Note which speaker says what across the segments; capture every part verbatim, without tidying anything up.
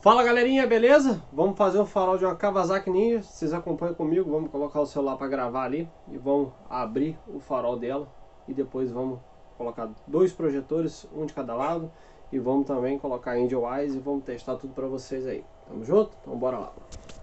Speaker 1: Fala galerinha, beleza? Vamos fazer o farol de uma Kawasaki Ninja. Vocês acompanham comigo, vamos colocar o celular para gravar ali e vamos abrir o farol dela e depois vamos colocar dois projetores, um de cada lado, e vamos também colocar Angel Eyes e vamos testar tudo para vocês aí. Tamo junto? Então bora lá.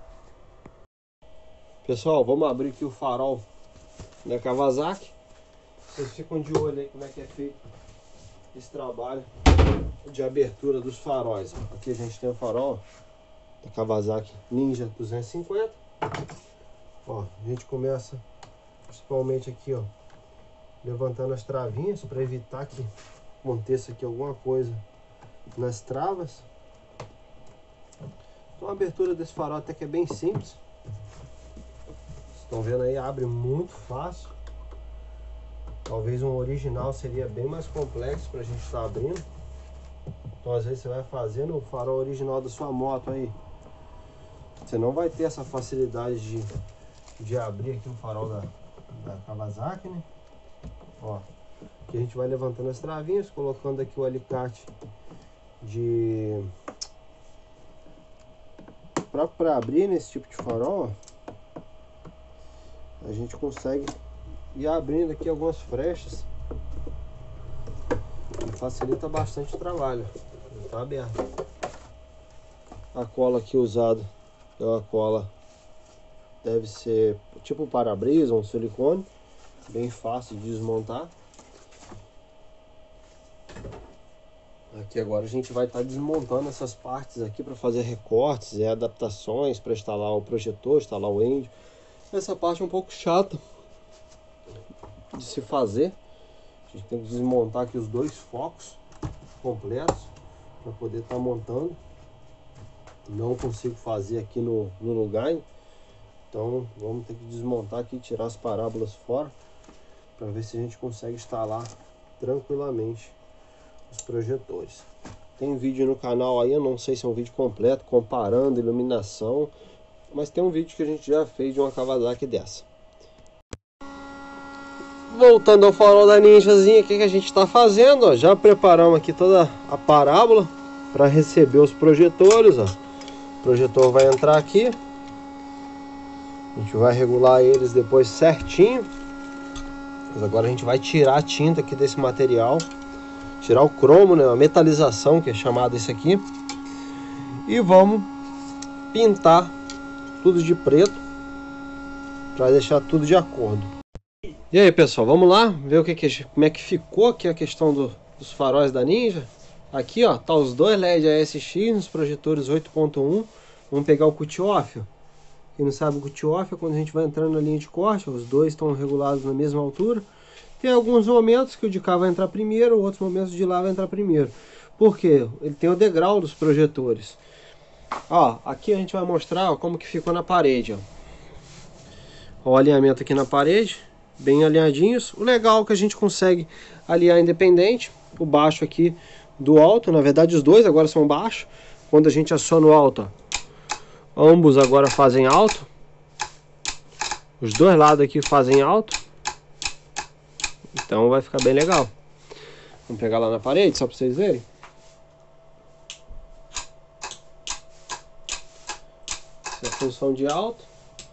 Speaker 1: Pessoal, vamos abrir aqui o farol da Kawasaki. Vocês ficam de olho aí como é que é feito esse trabalho de abertura dos faróis. Aqui a gente tem o farol da Kawasaki Ninja duzentos e cinquenta. Ó, a gente começa principalmente aqui, ó, levantando as travinhas para evitar que aconteça aqui alguma coisa nas travas. Então a abertura desse farol até que é bem simples. Vocês estão vendo aí, abre muito fácil. Talvez um original seria bem mais complexo para a gente estar abrindo. Então às vezes você vai fazendo o farol original da sua moto aí, você não vai ter essa facilidade de, de abrir aqui o farol da, da Kawasaki, né? Ó, aqui a gente vai levantando as travinhas, colocando aqui o alicate de para abrir nesse tipo de farol. Ó, a gente consegue ir abrindo aqui algumas frechas. Facilita bastante o trabalho. Tá aberto. A cola aqui usada é uma cola, deve ser tipo para-brisa, um silicone, bem fácil de desmontar. Aqui agora a gente vai estar tá desmontando essas partes aqui para fazer recortes e adaptações para instalar o projetor, instalar o Angel. Essa parte é um pouco chata de se fazer. A gente tem que desmontar aqui os dois focos completos para poder estar tá montando. Não consigo fazer aqui no, no lugar, então vamos ter que desmontar aqui, tirar as parábolas fora para ver se a gente consegue instalar tranquilamente os projetores. Tem vídeo no canal aí, eu não sei se é um vídeo completo comparando iluminação, mas tem um vídeo que a gente já fez de uma Kawasaki dessa. Voltando ao farol da Ninjazinha, o que, que a gente está fazendo? Ó, já preparamos aqui toda a parábola para receber os projetores. Ó. O projetor vai entrar aqui. A gente vai regular eles depois certinho. Mas agora a gente vai tirar a tinta aqui desse material. Tirar o cromo, né? A metalização, que é chamado isso aqui. E vamos pintar tudo de preto para deixar tudo de acordo. E aí pessoal, vamos lá ver o que, que como é que ficou aqui a questão do, dos faróis da Ninja. Aqui ó, tá os dois L E D A S X nos projetores oito ponto um. Vamos pegar o cut-off. Quem não sabe, o cut-off é quando a gente vai entrando na linha de corte. Os dois estão regulados na mesma altura. Tem alguns momentos que o de cá vai entrar primeiro, outros momentos de lá vai entrar primeiro. Por quê? Ele tem o degrau dos projetores. Ó, aqui a gente vai mostrar ó, como que ficou na parede. Ó. Ó, o alinhamento aqui na parede. Bem alinhadinhos. O legal é que a gente consegue alinhar independente. O baixo aqui do alto. Na verdade os dois agora são baixos. Quando a gente aciona o alto, ó, ambos agora fazem alto. Os dois lados aqui fazem alto. Então vai ficar bem legal. Vamos pegar lá na parede só para vocês verem. Essa é a função de alto.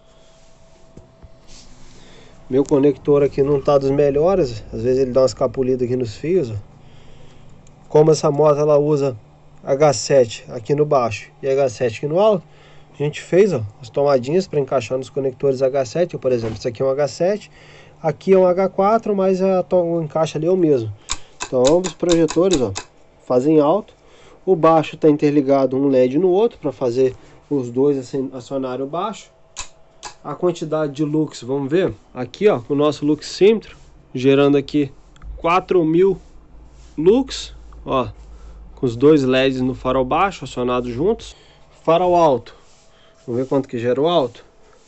Speaker 1: Meu conector aqui não tá dos melhores, às vezes ele dá uma escapulida aqui nos fios. Ó. Como essa moto ela usa H sete aqui no baixo e H sete aqui no alto, a gente fez ó, as tomadinhas para encaixar nos conectores H sete. Por exemplo, isso aqui é um H sete, aqui é um H quatro, mas a, o encaixe ali é o mesmo. Então ambos os projetores ó, fazem alto. O baixo está interligado um L E D no outro para fazer os dois acionarem o baixo. A quantidade de lux, vamos ver aqui ó, o nosso luxímetro gerando aqui quatro mil lux, ó, com os dois L E Ds no farol baixo acionados juntos. Farol alto, vamos ver quanto que gera o alto.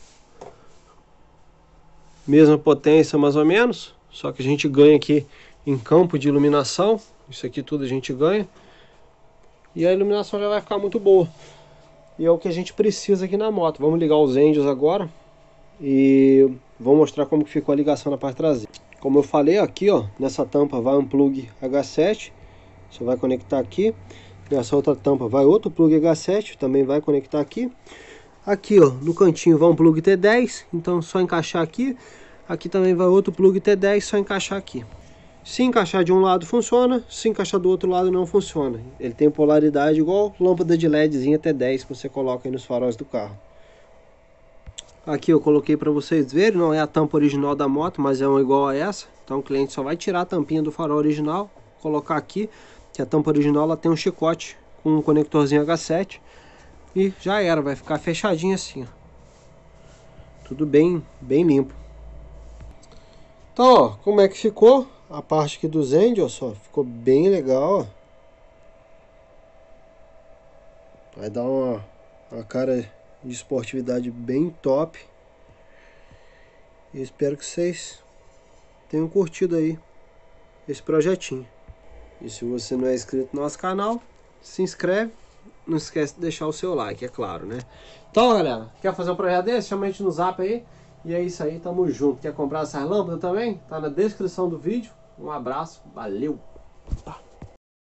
Speaker 1: Mesma potência mais ou menos, só que a gente ganha aqui em campo de iluminação. Isso aqui tudo a gente ganha e a iluminação já vai ficar muito boa. E é o que a gente precisa aqui na moto. Vamos ligar os Angels agora e vou mostrar como que ficou a ligação na parte traseira. Como eu falei, aqui ó, nessa tampa vai um plug H sete. Você vai conectar aqui. E essa outra tampa vai outro plug H sete, também vai conectar aqui. Aqui, ó, no cantinho vai um plug T dez, então só encaixar aqui. Aqui também vai outro plug T dez, só encaixar aqui. Se encaixar de um lado funciona, se encaixar do outro lado não funciona. Ele tem polaridade igual lâmpada de LEDzinha T dez que você coloca aí nos faróis do carro. Aqui eu coloquei para vocês verem, não é a tampa original da moto, mas é uma igual a essa. Então o cliente só vai tirar a tampinha do farol original, colocar aqui, que a tampa original ela tem um chicote com um conectorzinho H sete. E já era, vai ficar fechadinho assim, ó. Tudo bem, bem limpo. Então, ó, como é que ficou a parte aqui dos end, ó, só ficou bem legal, ó. Vai dar uma, uma cara de esportividade bem top. E espero que vocês tenham curtido aí esse projetinho. E se você não é inscrito no nosso canal, se inscreve. Não esquece de deixar o seu like, é claro, né? Então, galera, quer fazer um projeto desse? Chama a gente no zap aí. E é isso aí, tamo junto. Quer comprar essas lâmpadas também? Tá na descrição do vídeo. Um abraço, valeu!